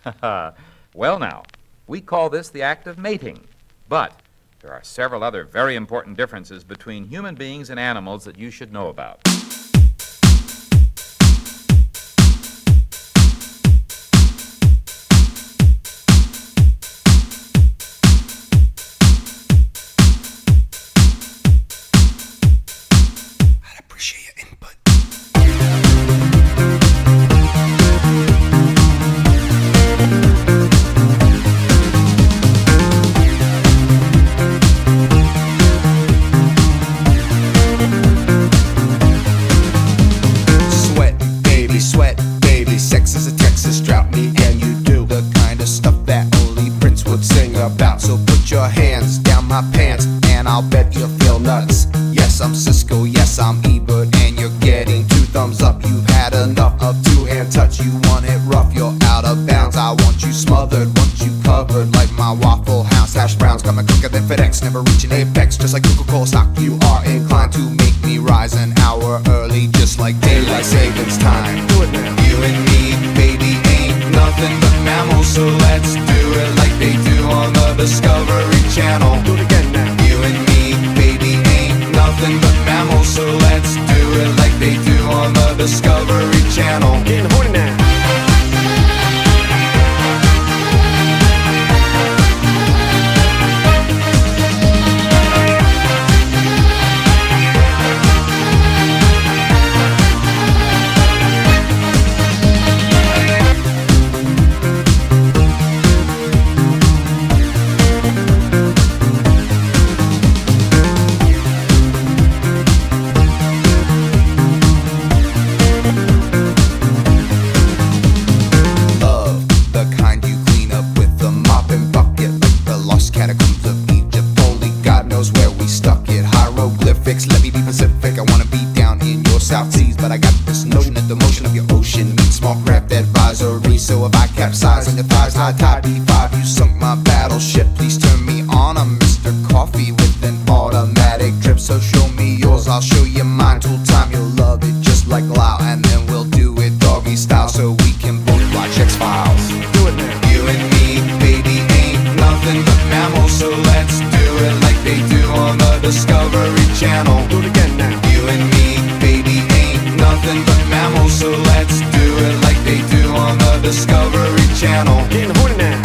Well now, we call this the act of mating, but there are several other very important differences between human beings and animals that you should know about. I'd appreciate your input. Sex is a Texas drought, me and you do the kind of stuff that only Prince would sing about. So put your hands down my pants and I'll bet you'll feel nuts. Yes, I'm Cisco, yes, I'm Ebert, and you're getting 2 thumbs up. You've had enough of 2-hand touch, you want it rough, you're out of bounds. I want you smothered, want you covered like my Waffle House hash browns. Coming quicker than FedEx, never reaching apex, just like Coca-Cola stock. You are inclined to make me rise an hour early, just like daylight savings time. Do it now. You and me, baby, ain't nothing but mammals, so let's do it like they do on the Discovery Channel. Do it again now. You and me, baby, ain't nothing but mammals, so let's do it like they do on the Discovery Channel. Getting horny now. Catacombs of Egypt, only God knows where we stuck it. Hieroglyphics, let me be Pacific. I wanna be down in your South Seas, but I got this notion that the motion of your ocean means small craft advisory. So if I capsize on your thighs, high tide B5, you sunk my battleship. Please turn me on, I'm Mr. Coffee with an automatic drip. So show me yours, I'll show you mine. Tool time, you'll love it just like Lao, and then we'll do it doggy style so we can both watch X-Files. Do it now. You and me, baby, ain't nothing but mammals, so let's do it like they do on the Discovery Channel. Do it again now. You and me, baby, ain't nothing but mammals, so let's do it like they do on the Discovery Channel. Getting horny now.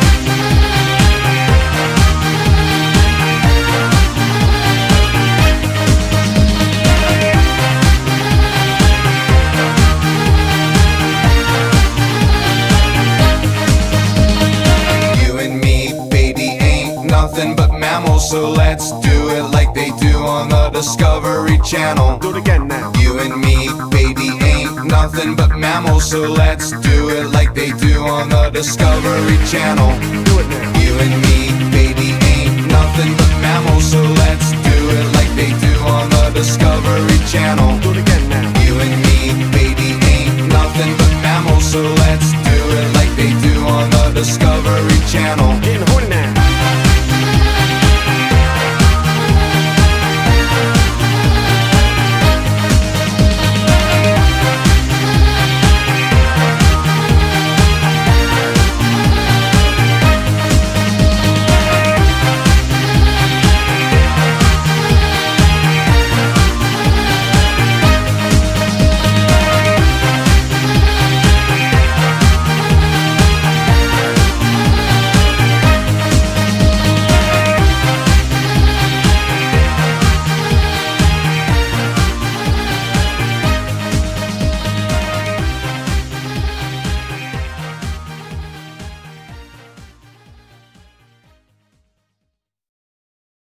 Nothing but mammals, so let's do it like they do on the Discovery Channel. Do it again now. You and me, baby, ain't nothing but mammals, so let's do it like they do on the Discovery Channel. Do it now. You and me, baby, ain't nothing but mammals, so let's do it like they do on the Discovery Channel. Do it again now. You and me, baby, ain't nothing but mammals, so let's do it